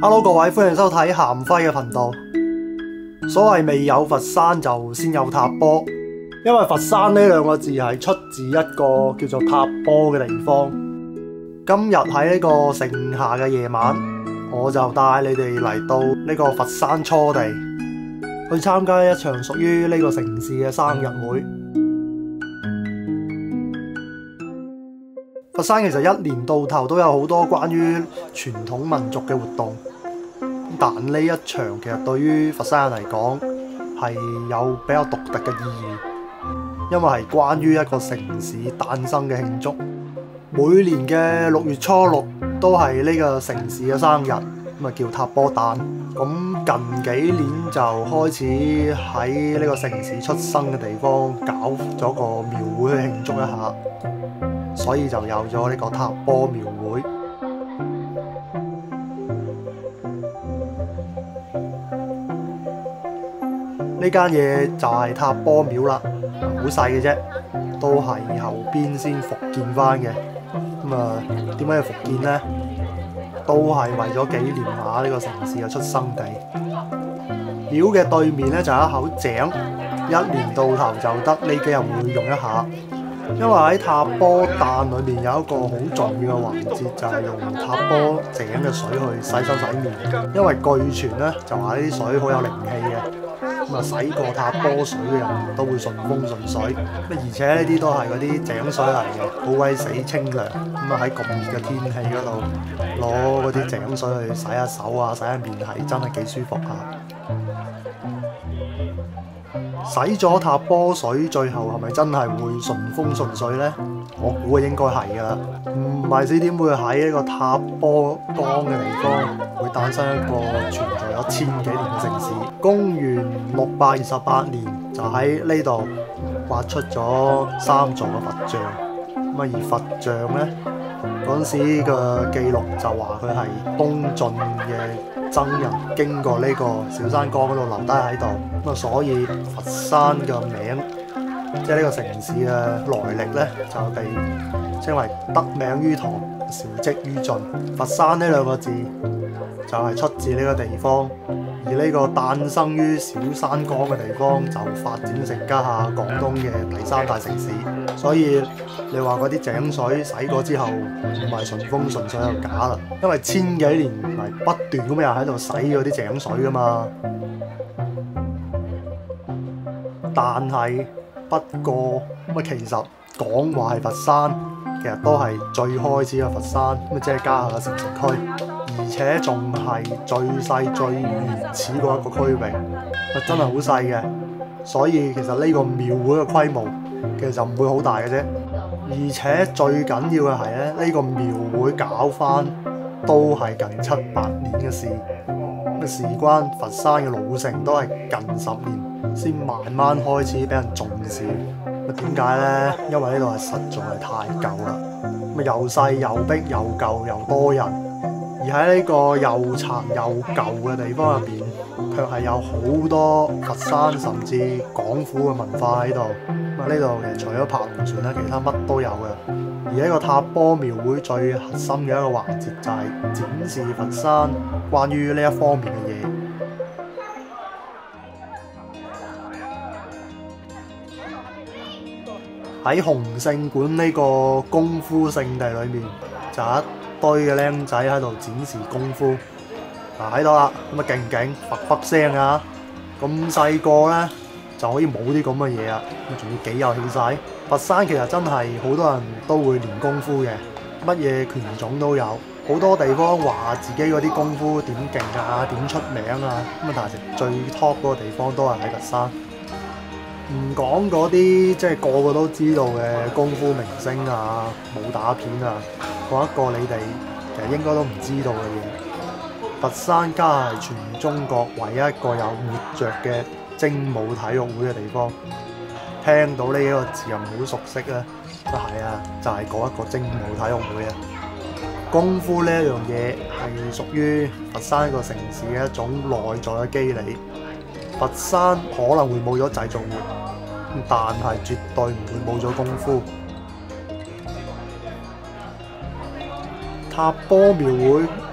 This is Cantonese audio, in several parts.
Hello 各位，歡迎收睇鹹輝嘅頻道。所謂未有佛山就先有塔波，因為佛山呢兩個字係出自一個叫做塔波嘅地方。今日喺呢個盛夏嘅夜晚，我就帶你哋嚟到呢個佛山初地，去參加一場屬於呢個城市嘅生日會。佛山其實一年到頭都有好多關於傳統民族嘅活動，但呢一場其實對於佛山人嚟講係有比較獨特嘅意義，因為係關於一個城市誕生嘅慶祝。每年嘅6月初6都係呢個城市嘅生日，咁啊叫塔波誕。咁近幾年就開始喺呢個城市出生嘅地方搞咗個廟會去慶祝一下。所以就有咗呢個塔波廟會。呢間嘢就係塔波廟啦，好細嘅啫，都係後邊先復建翻嘅。咁啊，點解要復建呢？都係為咗紀念下呢個城市嘅出生地。廟嘅對面呢，就有一口井，一年到頭就得呢幾日會用一下。因為喺塔波誕裏面有一個好重要嘅環節，就係用塔波井嘅水去洗手洗面。因為據傳咧就話呢啲水好有靈氣嘅，咁啊洗過塔波水嘅人都會順風順水。而且呢啲都係嗰啲井水嚟嘅，好鬼死清涼。咁啊喺咁熱嘅天氣嗰度攞嗰啲井水去洗下手啊、洗下面係真係幾舒服下。洗咗塔波水，最後係咪真係會順風順水呢？我估應該係㗎啦。唔係死點會喺呢個塔波江嘅地方會誕生一個存在咗1000幾年嘅城市？公元628年就喺呢度挖出咗3座嘅佛像。咁而佛像呢，嗰陣時嘅記錄就話佢係東晉嘅僧人經過呢個小山江嗰度留低喺度。咁啊，所以佛山嘅名，即係呢個城市嘅來歷呢，就被稱為得名於唐，韶跡於晉。佛山呢兩個字就係出自呢個地方，而呢個誕生於小山江嘅地方就發展成家下廣東嘅第3大城市。所以你話嗰啲井水洗過之後唔係順風順水就假啦，因為1000幾年嚟不斷咁又喺度洗嗰啲井水噶嘛。但係不過咁啊，其實講話係佛山，其實都係最開始嘅佛山，咁即係家下嘅城城區，而且仲係最細最原始嗰一個區域，真係好細嘅。所以其實呢個廟會嘅規模其實就唔會好大嘅啫。而且最緊要嘅係咧，呢個廟會搞翻都係近7、8年嘅事。咁事關佛山嘅老城都係近10年先慢慢開始俾人重視。點解呢？因為呢度係實在係太舊啦。又細又逼又舊又多人，而喺呢個又殘又舊嘅地方入邊，卻係有好多佛山甚至廣府嘅文化喺度。呢度其實除咗爬龍船咧，其他乜都有嘅。而呢個塔波廟會最核心嘅一個環節就係展示佛山關於呢一方面嘅嘢。喺洪聖館呢個功夫聖地裏面，就有一堆嘅僆仔喺度展示功夫。嗱，喺度啦，咁啊勁勁佛佛聲啊！咁細個呢，就可以冇啲咁嘅嘢啊，仲要幾有氣勢。佛山其實真係好多人都會練功夫嘅，乜嘢拳種都有。好多地方話自己嗰啲功夫點勁啊，點出名啊，咁啊但係最 top 嗰個地方都係喺佛山。唔講嗰啲即係個個都知道嘅功夫明星啊、武打片啊，講一個你哋其實應該都唔知道嘅嘢。佛山家係全中國唯一一個有活著嘅精武體育會嘅地方。聽到呢一個字又唔好熟悉咧，都係啊，就係嗰一個精武體育會啊。功夫呢一樣嘢係屬於佛山一個城市嘅一種內在嘅機理。佛山可能會冇咗製造業，但係絕對唔會冇咗功夫。塔波廟會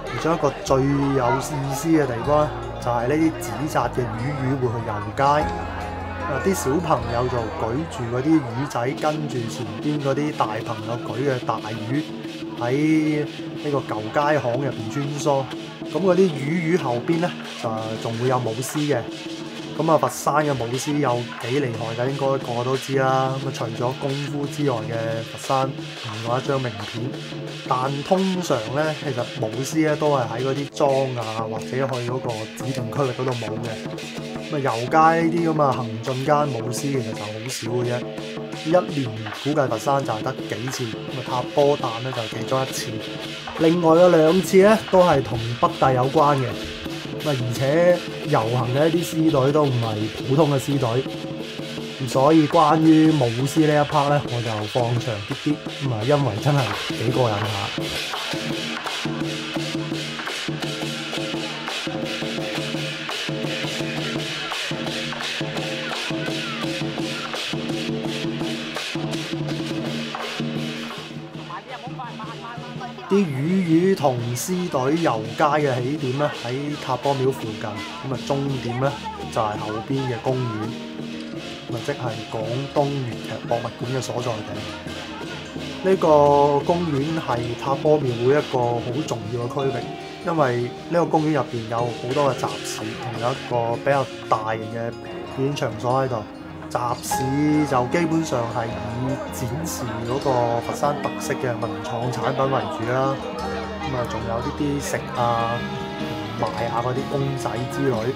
其中一個最有意思嘅地方咧，就係呢啲紙紮嘅魚會去遊街。啲小朋友就舉住嗰啲魚仔，跟住前邊嗰啲大朋友舉嘅大魚喺呢個舊街巷入邊穿梭。咁嗰啲魚後邊咧就仲會有舞獅嘅。咁啊，佛山嘅舞獅有幾厲害嘅，應該個個都知啦。咁啊，除咗功夫之外嘅佛山另外一張名片。但通常咧，其實舞獅咧都係喺嗰啲莊啊，或者去嗰個指定區域嗰度舞嘅。咁啊，遊街呢啲咁啊行進間舞獅其實就好少嘅啫，一年估計佛山就係得幾次。咁啊，塔波誕咧就係其中一次，另外嘅2次咧都係同北帝有關嘅。咁啊，而且遊行嘅一啲獅隊都唔係普通嘅獅隊，咁所以關於舞獅呢一 part 咧，我就放長啲啲。咁啊，因為真係幾過癮下。啲魚同獅隊遊街嘅起點咧喺塔波廟附近，咁啊終點咧就係後邊嘅公園，咁啊即係廣東粵劇博物館嘅所在地。呢個公園係塔波廟會一個好重要嘅區域，因為呢個公園入邊有好多嘅集市，同有一個比較大型嘅表演場所喺度。集市就基本上係以展示嗰個佛山特色嘅文創產品為主啦。咁啊，仲有呢啲食啊、賣下嗰啲公仔之類。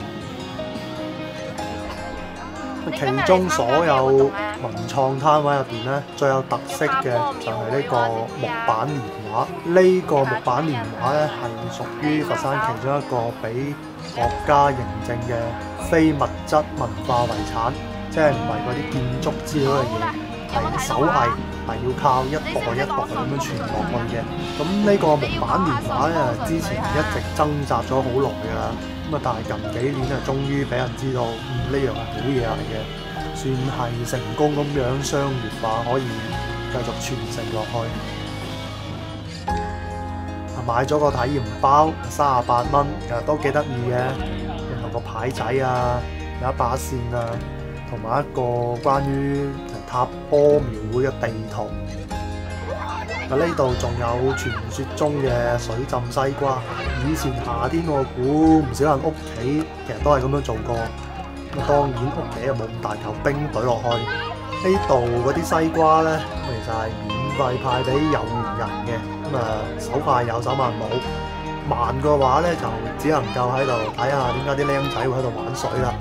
其中所有文創攤位入邊咧，最有特色嘅就係呢個木板年畫。呢個木板年畫咧係屬於佛山其中一個俾國家認證嘅非物質文化遺產。即係唔係嗰啲建築之類嘅嘢，係手藝，係要靠一代一代咁樣傳落去嘅。咁呢個木板年畫咧，之前一直掙扎咗好耐㗎啦。咁啊，但係近幾年啊，終於俾人知道，呢樣係好嘢嚟嘅，算係成功咁樣商業化，可以繼續傳承落去。買咗個體驗包，38蚊，其實都幾得意嘅，有個牌仔啊，有一把扇啊。同埋一個關於塔波廟會嘅地圖。呢度仲有傳說中嘅水浸西瓜。以前夏天我估唔少人屋企其實都係咁樣做過。咁當然屋企又冇咁大嚿冰懟落去。呢度嗰啲西瓜咧，其實係免費派俾有緣人嘅。咁啊，手快有，手慢冇。慢嘅話咧，就只能夠喺度睇下點解啲僆仔會喺度玩水啦。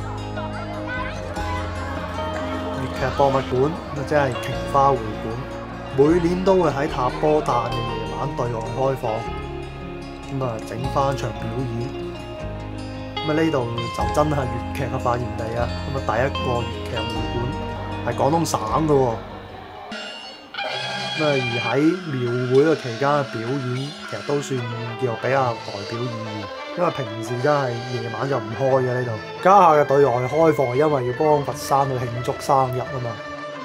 粵劇博物館，即係瓊花會館，每年都會喺塔波誕嘅夜晚對外開放，咁啊整翻場表演。咁啊呢度就真係粵劇嘅發源地啊！咁啊第一個粵劇會館係廣東省嘅喎。咁啊而喺廟會嘅期間嘅表演，其實都算叫比較代表意義。因為平時真係夜晚就唔開嘅呢度，家下嘅對外開放係因為要幫佛山去慶祝生日啊嘛。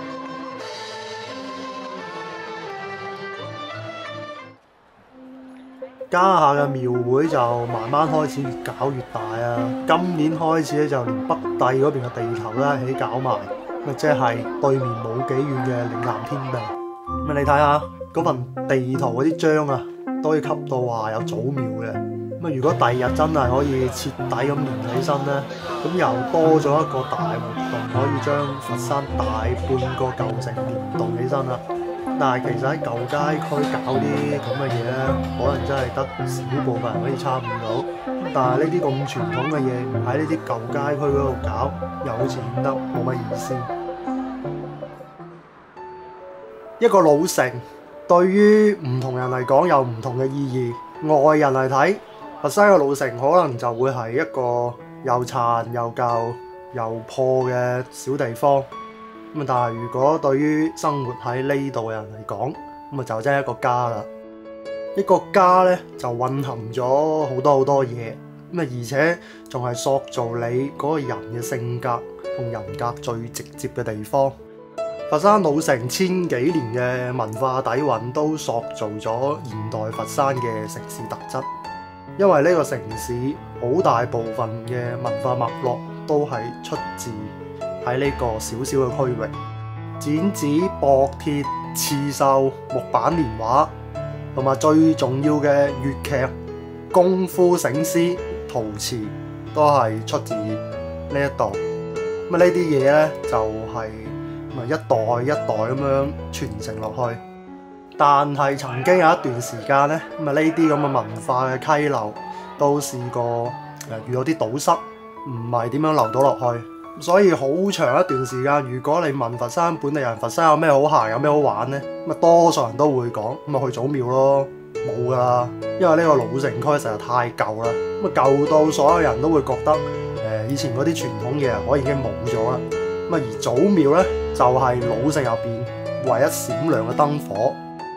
家下嘅廟會就慢慢開始越搞越大啊！今年開始咧就連北帝嗰邊嘅地頭咧一起搞埋，咁即係對面冇幾遠嘅嶺南天地。咁你睇下嗰份地圖嗰啲章啊，都可以級到話有祖廟嘅。咁如果第日真係可以徹底咁連起身咧，咁又多咗一個大活動，可以將佛山大半個舊城連動起身啦。但係其實喺舊街區搞啲咁嘅嘢咧，可能真係得少部分人可以參與到。但係呢啲咁傳統嘅嘢喺呢啲舊街區嗰度搞，又好似顯得冇乜意思。一個老城對於唔同人嚟講有唔同嘅意義。外人嚟睇，佛山嘅老城可能就會係一個又殘又舊又破嘅小地方。咁但係如果對於生活喺呢度嘅人嚟講，咁就真係一個家啦。一個家咧就蘊含咗好多嘢，而且仲係塑造你嗰個人嘅性格同人格最直接嘅地方。佛山老城千幾年嘅文化底蘊都塑造咗現代佛山嘅城市特質。 因為呢個城市好大部分嘅文化脈絡都係出自喺呢個小小嘅區域。剪紙、薄鐵、刺繡、木板年畫，同埋最重要嘅粵劇、功夫、醒獅、陶瓷，都係出自呢一度。咁呢啲嘢咧就係一代一代咁樣傳承落去。但係曾經有一段時間咧，呢啲咁嘅文化嘅溪流都試過遇到啲堵塞，唔係點樣流到落去。所以好長一段時間，如果你問佛山本地人，佛山有咩好行，有咩好玩呢？多數人都會講去祖廟咯，冇噶啦，因為呢個老城區實在太舊啦，舊到所有人都會覺得以前嗰啲傳統嘢可能已經冇咗啦。而祖廟呢，就係老城入邊唯一閃亮嘅燈火。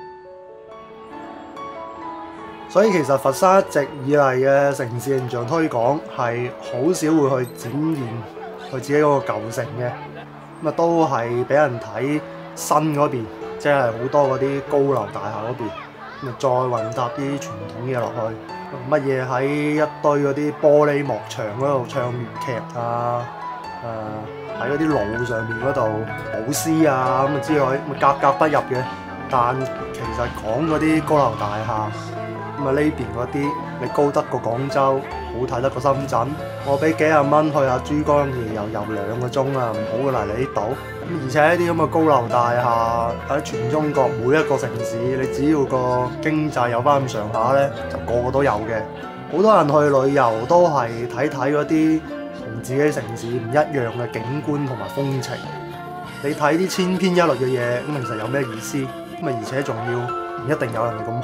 所以其實佛山一直以嚟嘅城市形象推廣係好少會去展現佢自己嗰個舊城嘅，都係俾人睇新嗰邊，即係好多嗰啲高樓大廈嗰邊，再混搭啲傳統嘢落去，乜嘢喺一堆嗰啲玻璃幕牆嗰度唱粵劇啊，喺嗰啲路上面嗰度舞獅啊咁之類，格格不入嘅。但其實講嗰啲高樓大廈。呢邊嗰啲你高得過廣州，好睇得過深圳。我俾幾廿蚊去下珠江嘅遊2個鐘啊，唔好過嚟你呢度。而且呢啲咁嘅高樓大廈喺全中國每一個城市，你只要個經濟有翻咁上下呢，就個個都有嘅。好多人去旅遊都係睇嗰啲同自己城市唔一樣嘅景觀同埋風情。你睇啲千篇一律嘅嘢，咁其實有咩意思？而且仲要唔一定有人哋咁好。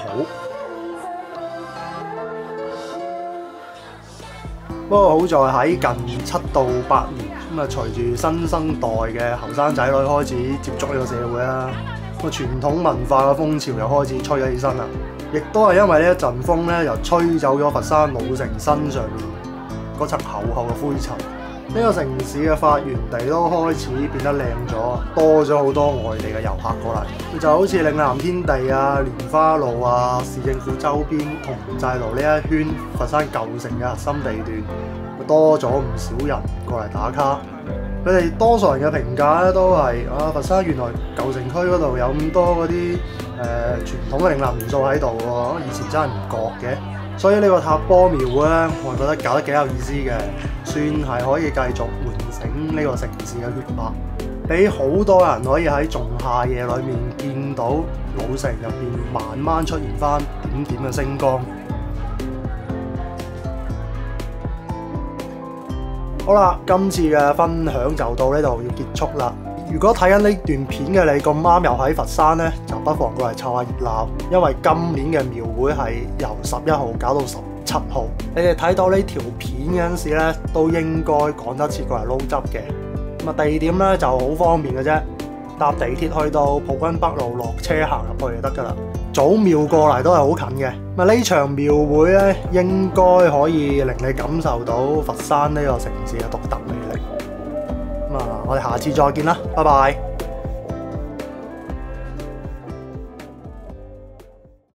不過好在喺近7到8年，隨住新生代嘅後生仔女開始接觸呢個社會啦，傳統文化嘅風潮又開始吹咗起身啦。亦都係因為呢一陣風咧，又吹走咗佛山老城身上面嗰層厚厚嘅灰塵。呢個城市嘅發源地都開始變得靚咗，多咗好多外地嘅遊客過嚟。就好似嶺南天地啊、蓮花路啊、市政府周邊同濟路呢一圈佛山舊城嘅核心地段，多咗唔少人過嚟打卡。佢哋多數人嘅評價咧都係佛山原來舊城區嗰度有咁多嗰啲傳統嘅嶺南元素喺度喎，以前真係唔覺嘅。所以呢個塔波廟咧，我覺得搞得幾有意思嘅，算係可以繼續喚醒呢個城市嘅血脈，俾好多人可以喺仲夏夜裏面見到老城入邊慢慢出現翻點點嘅星光。好啦，今次嘅分享就到呢度要結束啦。如果睇緊呢段片嘅你咁啱又喺佛山呢，就不妨過嚟湊下熱鬧，因為今年嘅廟會係由11號搞到17號。你哋睇到呢條片嗰陣時呢，都應該趕得切過嚟撈汁嘅。地點呢就好方便嘅啫，搭地鐵去到葡軍北路落車行入去就得噶啦。祖廟過嚟都係好近嘅。呢場廟會呢，應該可以令你感受到佛山呢個城市嘅獨特魅力。我哋下次再見啦，拜拜。